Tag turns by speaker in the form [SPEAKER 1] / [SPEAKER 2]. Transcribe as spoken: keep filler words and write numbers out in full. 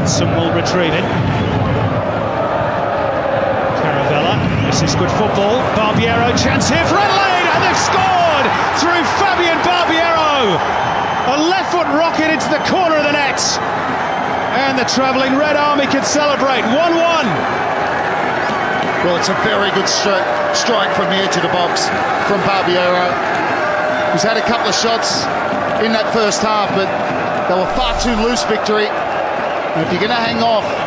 [SPEAKER 1] Hanson will retrieve it. Caravella, this is good football. Barbierooooooo, chance here for Adelaide, and they've scored through Fabian Barbierooooooo. A left foot rocket into the corner of the net, and the travelling Red Army can celebrate. one one.
[SPEAKER 2] Well, it's a very good stri strike from the edge of the box from Barbierooooooo. He's had a couple of shots in that first half, but they were far too loose, Victory. And if you're going to hang off